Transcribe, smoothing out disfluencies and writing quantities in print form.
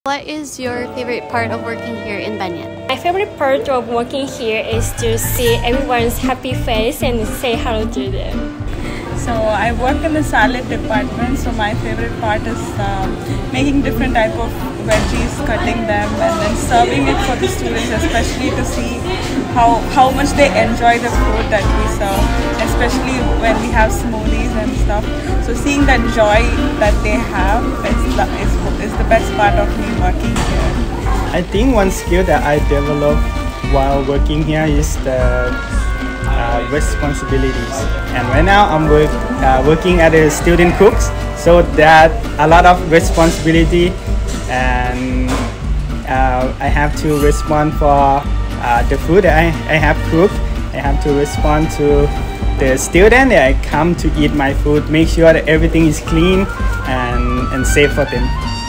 What is your favorite part of working here in Banyan? My favorite part of working here is to see everyone's happy face and say hello to them. So I work in the salad department, so my favorite part is making different type of veggies, cutting them and then serving it for the students, especially to see how much they enjoy the food that we serve, especially when we have smoothies and stuff. So seeing that joy that they have is the best part of me working here. I think one skill that I developed while working here is the responsibilities. And right now I'm working as a student cook, so that a lot of responsibility, and I have to respond for the food that I have cooked. I have to respond to the student that come to eat my food, make sure that everything is clean and safe for them.